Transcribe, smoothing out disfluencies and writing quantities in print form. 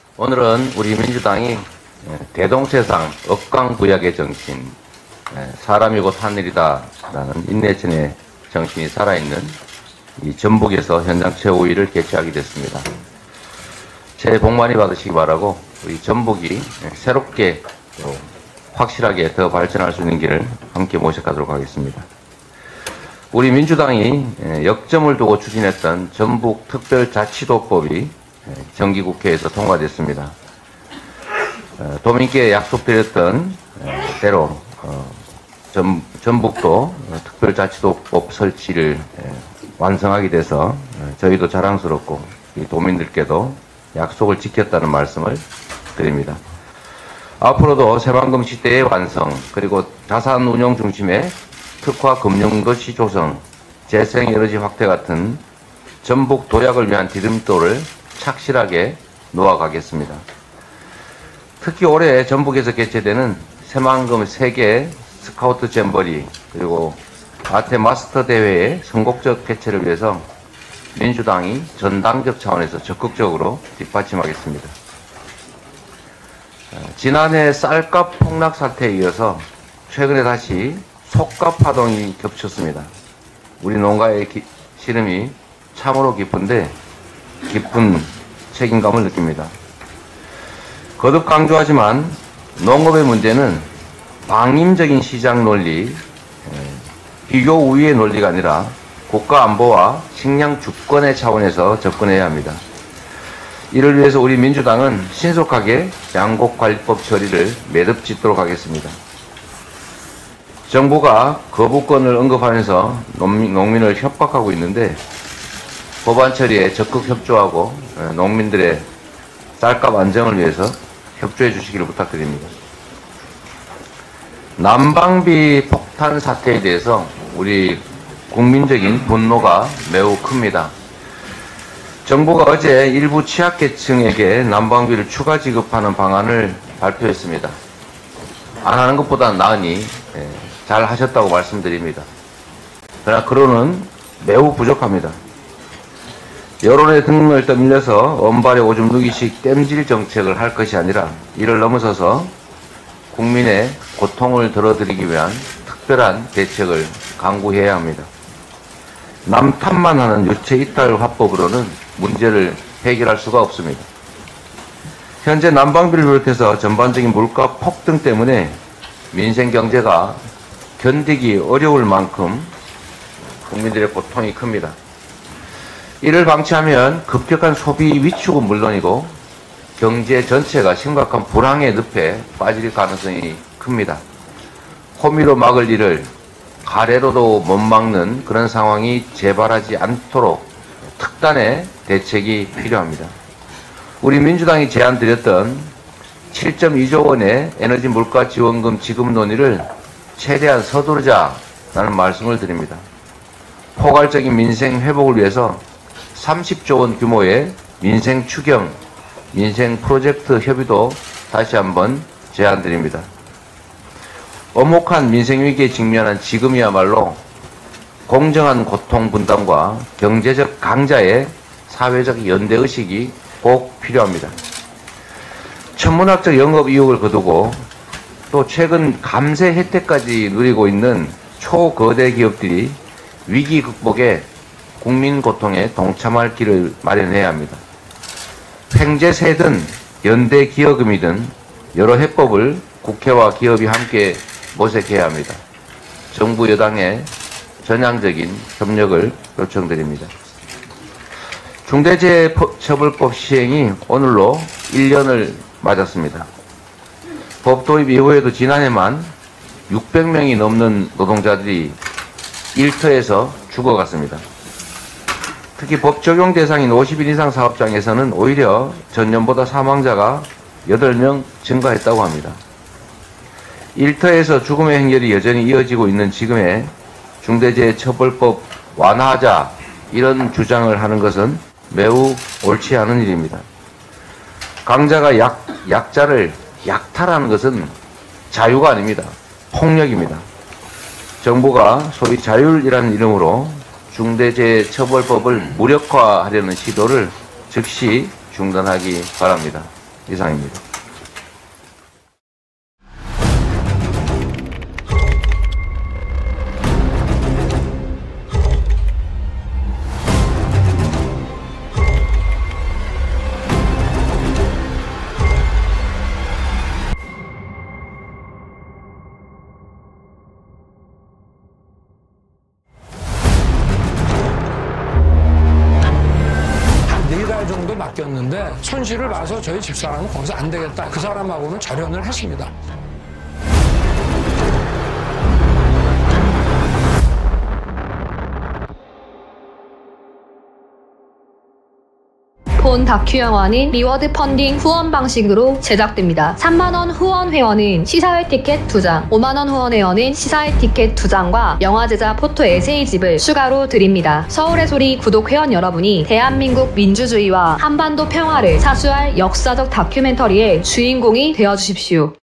오늘은 우리 민주당이 대동세상 억강부약의 정신, 사람이 곧 하늘이다 라는 인내천의 정신이 살아있는 이 전북에서 현장 최고위를 개최하게 됐습니다. 새해 복 많이 받으시기 바라고 우리 전북이 새롭게 확실하게 더 발전할 수 있는 길을 함께 모색하도록 하겠습니다. 우리 민주당이 역점을 두고 추진했던 전북특별자치도법이 정기국회에서 통과됐습니다. 도민께 약속드렸던 대로 전북도 특별자치도법 설치를 완성하게 돼서 저희도 자랑스럽고 도민들께도 약속을 지켰다는 말씀을 드립니다. 앞으로도 새만금 시대의 완성, 그리고 자산 운용 중심의 특화 금융도시 조성, 재생에너지 확대 같은 전북 도약을 위한 디딤돌을 착실하게 놓아가겠습니다. 특히 올해 전북에서 개최되는 새만금 세계 스카우트 잼버리 그리고 아태 마스터 대회의 선곡적 개최를 위해서 민주당이 전당적 차원에서 적극적으로 뒷받침하겠습니다. 지난해 쌀값 폭락 사태에 이어서 최근에 다시 속값 파동이 겹쳤습니다. 우리 농가의 시름이 참으로 깊은데 깊은 책임감을 느낍니다. 거듭 강조하지만 농업의 문제는 방임적인 시장 논리, 비교 우위의 논리가 아니라 국가 안보와 식량 주권의 차원에서 접근해야 합니다. 이를 위해서 우리 민주당은 신속하게 양곡관리법 처리를 매듭 짓도록 하겠습니다. 정부가 거부권을 언급하면서 농민을 협박하고 있는데 법안 처리에 적극 협조하고 농민들의 쌀값 안정을 위해서 협조해 주시기를 부탁드립니다. 난방비 폭탄 사태에 대해서 우리 국민적인 분노가 매우 큽니다. 정부가 어제 일부 취약계층에게 난방비를 추가 지급하는 방안을 발표했습니다. 안 하는 것보다 나으니 잘 하셨다고 말씀드립니다. 그러나 그로는 매우 부족합니다. 여론의 등을 떠밀려서 언발에 오줌 누기식 땜질 정책을 할 것이 아니라 이를 넘어서서 국민의 고통을 덜어드리기 위한 특별한 대책을 강구해야 합니다. 남 탓만 하는 유체 이탈 화법으로는 문제를 해결할 수가 없습니다. 현재 난방비를 비롯해서 전반적인 물가 폭등 때문에 민생 경제가 견디기 어려울 만큼 국민들의 고통이 큽니다. 이를 방치하면 급격한 소비 위축은 물론이고 경제 전체가 심각한 불황의 늪에 빠질 가능성이 큽니다. 호미로 막을 일을 가래로도 못 막는 그런 상황이 재발하지 않도록 특단의 대책이 필요합니다. 우리 민주당이 제안드렸던 7.2조 원의 에너지 물가 지원금 지급 논의를 최대한 서두르자라는 말씀을 드립니다. 포괄적인 민생 회복을 위해서 30조 원 규모의 민생 추경, 민생 프로젝트 협의도 다시 한번 제안드립니다. 엄혹한 민생 위기에 직면한 지금이야말로 공정한 고통 분담과 경제적 강자의 사회적 연대의식이 꼭 필요합니다. 천문학적 영업 이익을 거두고 또 최근 감세 혜택까지 누리고 있는 초거대 기업들이 위기 극복에 국민 고통에 동참할 길을 마련해야 합니다. 횡재세든 연대기여금이든 여러 해법을 국회와 기업이 함께 모색해야 합니다. 정부 여당의 전향적인 협력을 요청드립니다. 중대재해처벌법 시행이 오늘로 1년을 맞았습니다. 법 도입 이후에도 지난해만 600명이 넘는 노동자들이 일터에서 죽어갔습니다. 특히 법 적용 대상인 50인 이상 사업장에서는 오히려 전년보다 사망자가 8명 증가했다고 합니다. 일터에서 죽음의 행렬이 여전히 이어지고 있는 지금에 중대재해처벌법 완화하자 이런 주장을 하는 것은 매우 옳지 않은 일입니다. 강자가 약자를 약탈하는 것은 자유가 아닙니다. 폭력입니다. 정부가 소위 자율이라는 이름으로 중대재해처벌법을 무력화하려는 시도를 즉시 중단하기 바랍니다. 이상입니다. 정도 맡겼는데 손실을 봐서 저희 집사람은 거기서 안 되겠다. 그 사람하고는 절연을 했습니다. 본 다큐 영화는 리워드 펀딩 후원 방식으로 제작됩니다. 3만원 후원 회원은 시사회 티켓 2장, 5만원 후원 회원은 시사회 티켓 2장과 영화 제작 포토 에세이집을 추가로 드립니다. 서울의 소리 구독 회원 여러분이 대한민국 민주주의와 한반도 평화를 사수할 역사적 다큐멘터리의 주인공이 되어주십시오.